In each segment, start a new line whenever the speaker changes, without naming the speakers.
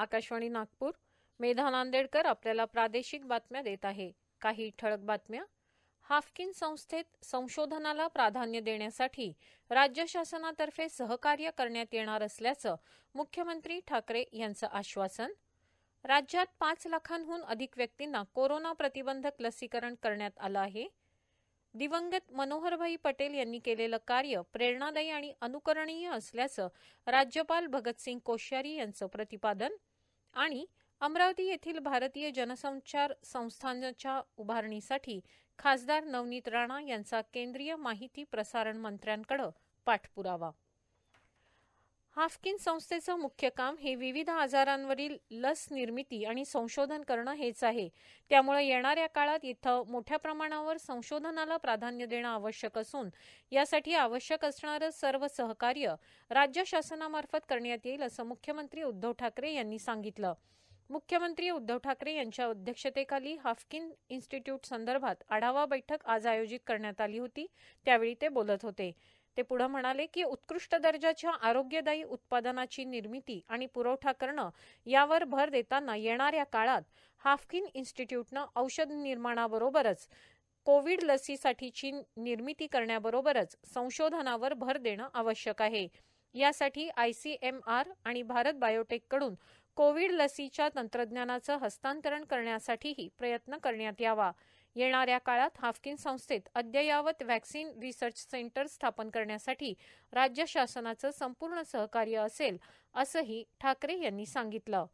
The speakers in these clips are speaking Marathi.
आकाशवाणी नागपूर. मेधा नांदेडकर आपल्याला प्रादेशिक बातम्या देत आहे. काही ठळक बातम्या. हाफकिन संस्थेत संशोधनाला प्राधान्य देण्यासाठी राज्य शासनातर्फे सहकार्य करण्यात येणार असल्याचं मुख्यमंत्री ठाकरे यांचं आश्वासन. राज्यात 5 लाखांहून अधिक व्यक्तींना कोरोना प्रतिबंधक लसीकरण करण्यात आलं आहे. दिवंगत मनोहरभाई पटेल यांनी केलेलं कार्य प्रेरणादायी आणि अनुकरणीय असल्याचं राज्यपाल भगतसिंग कोश्यारी यांचं प्रतिपादन. आणि अमरावती येथील भारतीय जनसंचार संस्थानच्या उभारणीसाठी खासदार नवनीत राणा यांचा केंद्रीय माहिती प्रसारण मंत्र्यांकडे पाठपुरावा. हाफकिन संस्थेचं मुख्य काम हे विविध आजारांवरील लस निर्मिती आणि संशोधन करणं हेच आहे. त्यामुळे येणाऱ्या काळात इथं मोठ्या प्रमाणावर संशोधनाला प्राधान्य देणं आवश्यक असून यासाठी आवश्यक असणारं सर्व सहकार्य राज्य शासनामार्फत करण्यात येईल असं मुख्यमंत्री उद्धव ठाकरे यांनी सांगितलं. मुख्यमंत्री उद्धव ठाकरे यांच्या अध्यक्षतेखाली हाफकिन इन्स्टिट्यूट संदर्भात आढावा बैठक आज आयोजित करण्यात आली होती. त्यावेळी ते बोलत होते. ते पुढे म्हणाले की उत्कृष्ट दर्जाच्या आरोग्यदायी उत्पादनाची निर्मिती आणि पुरवठा करणं यावर भर देताना येणाऱ्या काळात हाफकिन इन्स्टिट्यूटनं औषध निर्माणाबरोबरच कोविड लसीसाठीची निर्मिती करण्याबरोबरच संशोधनावर भर देणं आवश्यक आहे. यासाठी ICMR आणि भारत बायोटेककडून कोविड लसीच्या तंत्रज्ञानाचं हस्तांतरण करण्यासाठीही प्रयत्न करण्यात यावा. येणाऱ्या काळात हाफकिन संस्थेत अद्ययावत व्हॅक्सिन रिसर्च सेंटर स्थापन करण्यासाठी राज्य शासनाचं संपूर्ण सहकार्य असेल असंही ठाकरे यांनी सांगितलं.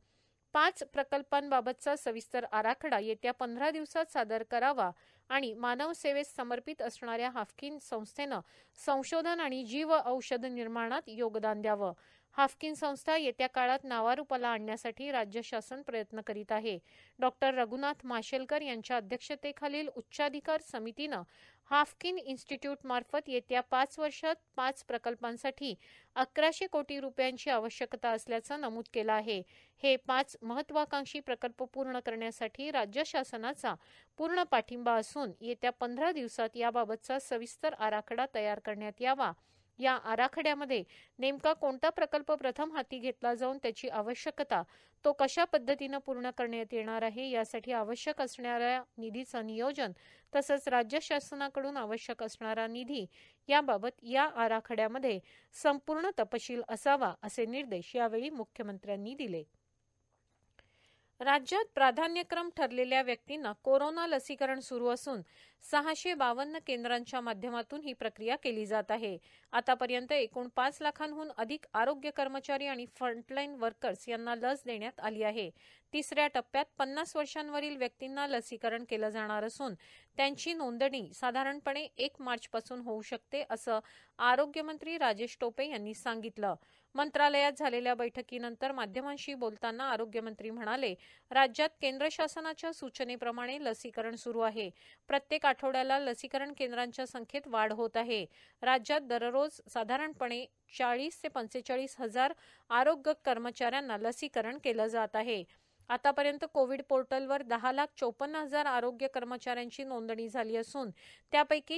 5 प्रकल्पांबाबतचा सविस्तर आराखडा येत्या 15 दिवसात सादर करावा आणि मानव सेवेस समर्पित असणाऱ्या हाफकिन संस्थेनं संशोधन आणि जीव औषध निर्माणात योगदान द्यावं. हाफकिन संस्था येत्या काळात नावारूपाला आणण्यासाठी राज्य शासन प्रयत्न करीत आहे. डॉक्टर रघुनाथ माशेलकर यांच्या अध्यक्षतेखालील उच्चाधिकार समितीनं हाफकिन इन्स्टिट्यूट मार्फत येत्या 5 वर्षात 5 प्रकल्पांसाठी 1100 कोटी रुपयांची आवश्यकता असल्याचं नमूद केलं आहे. हे 5 महत्वाकांक्षी प्रकल्प पूर्ण करण्यासाठी राज्य शासनाचा पूर्ण पाठिंबा असून येत्या 15 दिवसात याबाबतचा सविस्तर आराखडा तयार करण्यात यावा. या आराखड्यामध्ये नेमका कोणता प्रकल्प प्रथम हाती घेतला जाऊन त्याची आवश्यकता, तो कशा पद्धतीनं पूर्ण करण्यात येणार आहे, यासाठी आवश्यक असणाऱ्या निधीचं नियोजन तसंच राज्य शासनाकडून आवश्यक असणारा निधी याबाबत या आराखड्यामध्ये संपूर्ण तपशील असावा असे निर्देश यावेळी मुख्यमंत्र्यांनी दिले. राज्यात प्राधान्यक्रम ठरलेल्या व्यक्तींना कोरोना लसीकरण सुरू असून 652 केंद्रांच्या माध्यमातून ही प्रक्रिया केली जात आहे. आतापर्यंत एकूण 5 लाखांहून अधिक आरोग्य कर्मचारी आणि फ्रंटलाईन वर्कर्स यांना लस देण्यात आली आहे. तिसऱ्या टप्प्यात 50 वर्षांवरील व्यक्तींना लसीकरण केलं जाणार असून त्यांची नोंदणी साधारणपणे 1 मार्चपासून होऊ शकते असं आरोग्यमंत्री राजेश टोपे यांनी सांगितलं. मंत्रालयात झालेल्या बैठकीनंतर माध्यमांशी बोलताना आरोग्यमंत्री म्हणाले, राज्यात केंद्र शासनाच्या सूचनेप्रमाणे लसीकरण सुरू आहे. प्रत्येक आठवड्याला लसीकरण केंद्रांच्या संख्येत वाढ होत आहे. राज्यात दररोज साधारणपणे 40 ते 45 हजार आरोग्य कर्मचाऱ्यांना लसीकरण केलं जात आहे. आतापर्यंत कोविड पोर्टलवर 10,54,000 आरोग्य कर्मचाऱ्यांची नोंदणी झाली असून त्यापैकी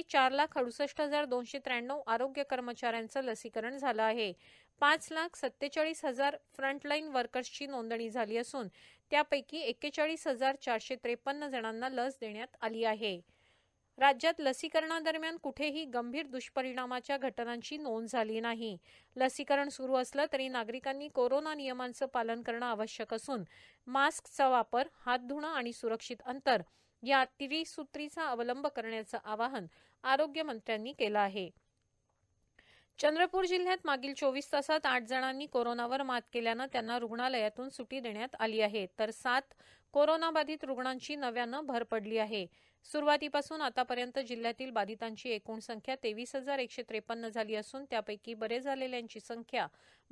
4,68,293 आरोग्य कर्मचाऱ्यांचं लसीकरण झालं आहे. 5,47,000 फ्रंटलाईन वर्कर्सची नोंदणी झाली असून त्यापैकी 41,453 जणांना लस देण्यात आली आहे. राज्यात लसीकरणादरम्यान कुठेही गंभीर दुष्परिणामाच्या घटनांची नोंद झाली नाही. लसीकरण सुरू असलं तरी नागरिकांनी कोरोना नियमांचं पालन करणं आवश्यक असून मास्कचा वापर, हात धुणं आणि सुरक्षित अंतर या त्रिसूत्रीचा अवलंब करण्याचं आवाहन आरोग्यमंत्र्यांनी केलं आहे. चंद्रपूर जिल्ह्यात मागील 24 तासात 8 जणांनी कोरोनावर मात केल्यानं त्यांना रुग्णालयातून सुटी देण्यात आली आहे, तर 7 कोरोनाबाधित रुग्णांची नव्यानं भर पडली आहे. सुरुवातीपासून आतापर्यंत जिल्ह्यातील बाधितांची एकूण संख्या 23,153 झाली असून त्यापैकी बरे झालेल्यांची संख्या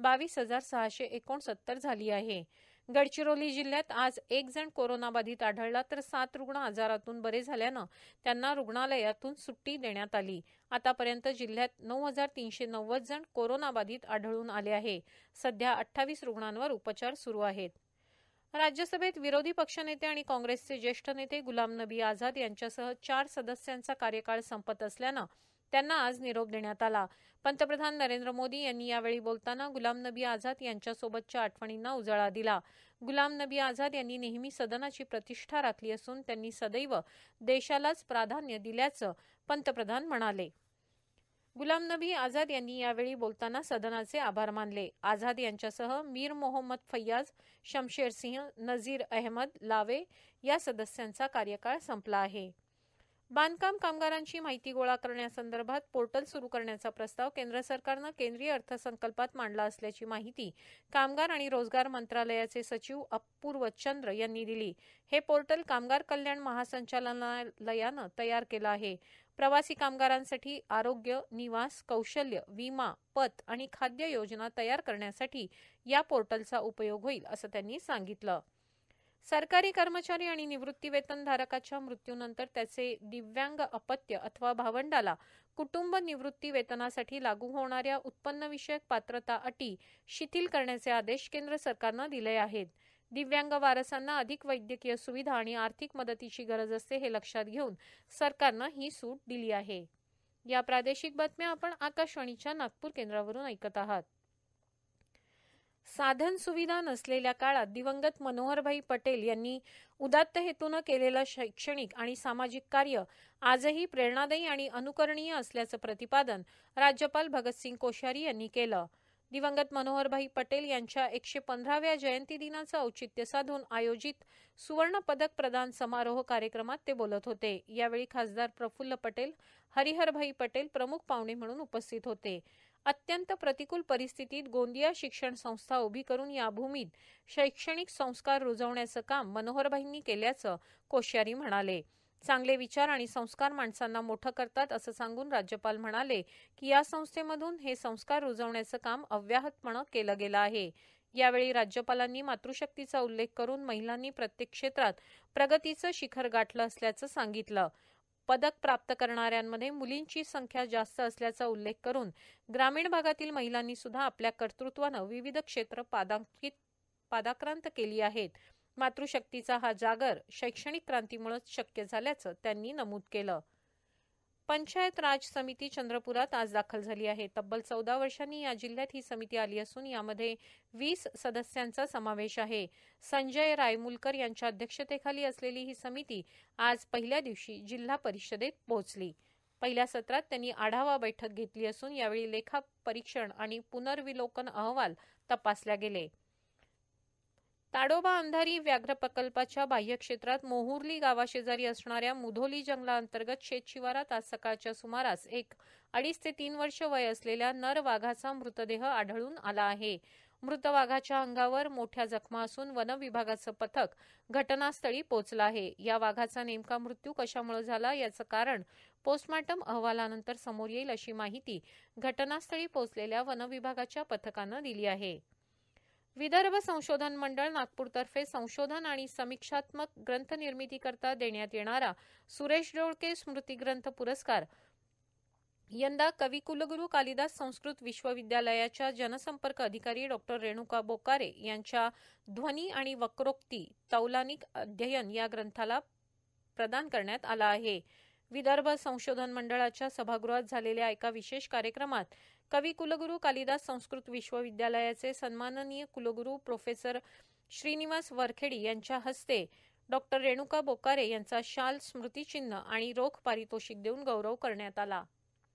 22,669 झाली आहे. गडचिरोली जिल्ह्यात आज 1 जण कोरोनाबाधित आढळला तर 7 रुग्ण आजारातून बरे झाल्यानं त्यांना रुग्णालयातून सुट्टी देण्यात आली. आतापर्यंत जिल्ह्यात 9,390 जण कोरोनाबाधित आढळून आले आहे. सध्या 28 रुग्णांवर उपचार सुरू आहेत. राज्यसभेत विरोधी पक्षनेते आणि काँग्रेसचे ज्येष्ठ नेते गुलाम नबी आझाद यांच्यासह 4 सदस्यांचा कार्यकाळ संपत असल्यानं त्यांना आज निरोप देण्यात आला. पंतप्रधान नरेंद्र मोदी यांनी यावेळी बोलताना गुलाम नबी आझाद यांच्यासोबतच्या आठवणींना उजाळा दिला. गुलाम नबी आझाद यांनी नेहमी सदनाची प्रतिष्ठा राखली असून त्यांनी सदैव देशालाच प्राधान्य दिल्याचं पंतप्रधान म्हणाले. गुलाम नबी आझाद यांनी यावेळी बोलताना सदनाचे आभार मानले. आझाद यांच्यासह मीर मोहम्मद फैयाज, शमशेर सिंह, नझीर अहमद लावे या सदस्यांचा कार्यकाळ संपला आहे. बांधकाम कामगारांची माहिती गोळा करण्यासंदर्भात पोर्टल सुरू करण्याचा प्रस्ताव केंद्र सरकारनं केंद्रीय अर्थसंकल्पात मांडला असल्याची माहिती कामगार आणि रोजगार मंत्रालयाचे सचिव अपूर्व चंद्र यांनी दिली. हे पोर्टल कामगार कल्याण महासंचालनालयानं तयार केलं आहे. प्रवासी कामगारांसाठी आरोग्य, निवास, कौशल्य, विमा, पत आणि खाद्य योजना तयार करण्यासाठी या पोर्टलचा उपयोग होईल असं त्यांनी सांगितलं. सरकारी कर्मचारी आणि निवृत्तीवेतनधारकाच्या मृत्यूनंतर त्याचे दिव्यांग अपत्य अथवा भावंडाला कुटुंब निवृत्ती वेतनासाठी लागू होणाऱ्या उत्पन्नविषयक पात्रता अटी शिथिल करण्याचे आदेश केंद्र सरकारनं दिले आहेत. दिव्यांग वारसांना अधिक वैद्यकीय सुविधा आणि आर्थिक मदतीची गरज असते हे लक्षात घेऊन सरकारनं ही सूट दिली आहे. या प्रादेशिक बातम्या आपण आकाशवाणीच्या नागपूर केंद्रावरून ऐकत आहात. साधन सुविधा नसलेल्या काळात दिवंगत मनोहरभाई पटेल यांनी उदात्त हेतूनं केलेलं शैक्षणिक आणि सामाजिक कार्य आजही प्रेरणादायी आणि अनुकरणीय असल्याचं प्रतिपादन राज्यपाल भगतसिंग कोश्यारी यांनी केलं. दिवंगत मनोहरभाई पटेल यांच्या 115व्या जयंती दिनाचं औचित्य साधून आयोजित सुवर्ण पदक प्रदान समारोह कार्यक्रमात ते बोलत होते. यावेळी खासदार प्रफुल्ल पटेल, हरिहरभाई पटेल प्रमुख पाहुणे म्हणून उपस्थित होते. अत्यंत प्रतिकूल परिस्थितीत गोंदिया शिक्षण संस्था उभी करून या भूमीत शैक्षणिक संस्कार रुजवण्याचं काम मनोहरभाईंनी केल्याचं कोश्यारी म्हणाले. चांगले विचार आणि संस्कार माणसांना मोठं करतात असं सांगून राज्यपाल म्हणाले की या संस्थेमधून हे संस्कार रुजवण्याचं काम अव्याहतपणे केलं गेलं आहे. यावेळी राज्यपालांनी मातृशक्तीचा उल्लेख करून महिलांनी प्रत्येक क्षेत्रात प्रगतीचं शिखर गाठलं असल्याचं सांगितलं. पदक प्राप्त करणाऱ्यांमध्ये मुलींची संख्या जास्त असल्याचा उल्लेख करून ग्रामीण भागातील महिलांनी सुद्धा आपल्या कर्तृत्वानं विविध क्षेत्र पादाक्रांत केली आहेत. मातृशक्तीचा हा जागर शैक्षणिक क्रांतीमुळेच शक्य झाल्याचं त्यांनी नमूद केलं. पंचायत राज समिती चंद्रपुरात आज दाखल झाली आहे. तब्बल 14 वर्षांनी या जिल्ह्यात ही समिती आली असून यामध्ये 20 सदस्यांचा समावेश आहे. संजय रायमुलकर यांच्या अध्यक्षतेखाली असलेली ही समिती आज पहिल्या दिवशी जिल्हा परिषदेत पोहोचली. पहिल्या सत्रात त्यांनी आढावा बैठक घेतली असून यावेळी लेखा परीक्षण आणि पुनर्विलोकन अहवाल तपासल्या गेले. ताडोबा अंधारी व्याघ्र प्रकल्पाच्या बाह्य क्षेत्रात मोहुर्ली गावाशेजारी असणाऱ्या मुधोली जंगलाअंतर्गत शेतशिवारात आज सकाळच्या सुमारास एक 2.5 ते 3 वर्ष वय असलेल्या नर वाघाचा मृतदेह आढळून आला आहे. मृत वाघाच्या अंगावर मोठ्या जखमा असून वन विभागाचं पथक घटनास्थळी पोहोचलं आहे. या वाघाचा नेमका मृत्यू कशामुळे झाला याचं कारण पोस्टमॉर्टम अहवालानंतर समोर येईल अशी माहिती घटनास्थळी पोहोचलेल्या वन विभागाच्या पथकानं दिली आहे. विदर्भ संशोधन मंडळ नागपूरतर्फे संशोधन आणि समीक्षात्मक ग्रंथ निर्मितीकरता देण्यात येणारा सुरेश डोळके स्मृती ग्रंथ पुरस्कार यंदा कविकुलगुरू कालिदास संस्कृत विश्वविद्यालयाच्या जनसंपर्क अधिकारी डॉ. रेणुका बोकारे यांच्या ध्वनी आणि वक्रोक्ती तौलानिक अध्ययन या ग्रंथाला प्रदान करण्यात आला आहे. विदर्भ संशोधन मंडळाच्या सभागृहात झालेल्या एका विशेष कार्यक्रमात कविकुलगुरू कालिदास संस्कृत विश्वविद्यालयाचे सन्माननीय कुलगुरू प्रोफेसर श्रीनिवास वरखेडी यांच्या हस्ते डॉ. रेणुका बोकारे यांचा शाल, स्मृतिचिन्ह आणि रोख पारितोषिक देऊन गौरव करण्यात आला.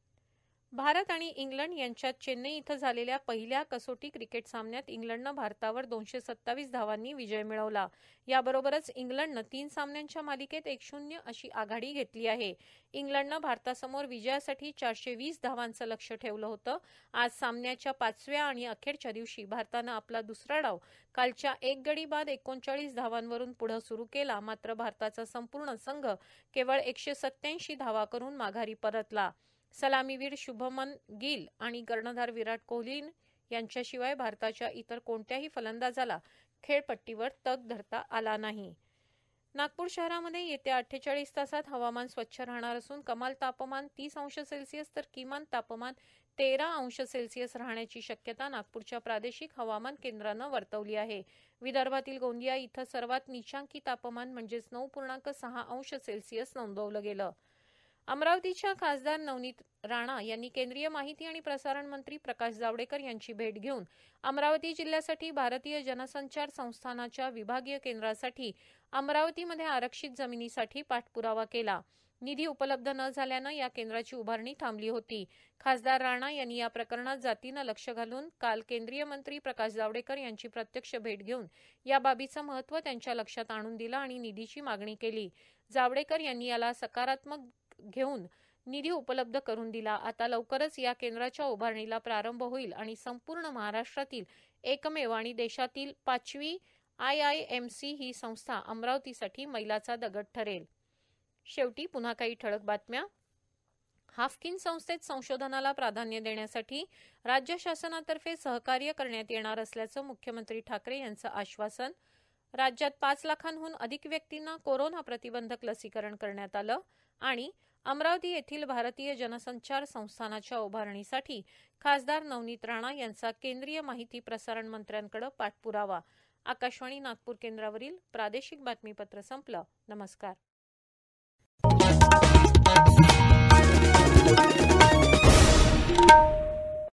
भारत आणि इंग्लंड यांच्यात चेन्नई इथं झालेल्या पहिल्या कसोटी क्रिकेट सामन्यात इंग्लंडनं भारतावर 227 धावांनी विजय मिळवला. याबरोबरच इंग्लंडनं 3 सामन्यांच्या मालिकेत 1-0 अशी आघाडी घेतली आहे. इंग्लंडनं भारतासमोर विजयासाठी 420 धावांचं लक्ष्य ठेवलं होतं. आज सामन्याच्या 5व्या आणि अखेरच्या दिवशी भारतानं आपला दुसरा डाव कालच्या 1 गडी बाद 39 धावांवरून पुढे सुरू केला. मात्र भारताचा संपूर्ण संघ केवळ 187 धावा करून माघारी परतला. सलामीवीर शुभमन गिल आणि कर्णधार विराट कोहली यांच्याशिवाय भारताच्या इतर कोणत्याही फलंदाजाला खेळपट्टीवर तग धरता आला नाही. नागपूर शहरामध्ये येत्या 48 तासात हवामान स्वच्छ राहणार असून कमाल तापमान 30 अंश सेल्सिअस तर किमान तापमान 13 अंश सेल्सिअस राहण्याची शक्यता नागपूरच्या प्रादेशिक हवामान केंद्रानं वर्तवली आहे. विदर्भातील गोंदिया इथं सर्वात नीचांकी तापमान म्हणजेच 9.6 अंश सेल्सिअस नोंदवलं गेलं. अमरावतीच्या खासदार नवनीत राणा यांनी केंद्रीय माहिती आणि प्रसारण मंत्री प्रकाश जावडेकर यांची भेट घेऊन अमरावती जिल्ह्यासाठी भारतीय जनसंचार संस्थानाच्या विभागीय केंद्रासाठी अमरावतीमध्ये आरक्षित जमिनीसाठी पाठपुरावा केला. निधी उपलब्ध न झाल्यानं या केंद्राची उभारणी थांबली होती. खासदार राणा यांनी या प्रकरणात जातीनं लक्ष घालून काल केंद्रीय मंत्री प्रकाश जावडेकर यांची प्रत्यक्ष भेट घेऊन या बाबीचं महत्त्व त्यांच्या लक्षात आणून दिलं आणि निधीची मागणी केली. जावडेकर यांनी याला सकारात्मक घेऊन निधी उपलब्ध करून दिला. आता लवकरच या केंद्राच्या उभारणीला प्रारंभ होईल आणि संपूर्ण महाराष्ट्रातील एकमेव आणि देशातील 5वी IIMC ही संस्था अमरावतीसाठी मैलाचा दगड ठरेल. शेवटी पुन्हा काही ठळक बातम्या. हाफकिन संस्थेत संशोधनाला प्राधान्य देण्यासाठी राज्य शासनातर्फे सहकार्य करण्यात येणार असल्याचं मुख्यमंत्री ठाकरे यांचं आश्वासन. राज्यात 5 लाखांहून अधिक व्यक्तींना कोरोना प्रतिबंधक लसीकरण करण्यात आलं. आणि अमरावती येथील भारतीय जनसंचार संस्थानाच्या उभारणीसाठी खासदार नवनीत राणा यांचा केंद्रीय माहिती प्रसारण मंत्र्यांकडे पाठपुरावा. आकाशवाणी नागपूर केंद्रावरील प्रादेशिक बातमीपत्र संपलं. नमस्कार.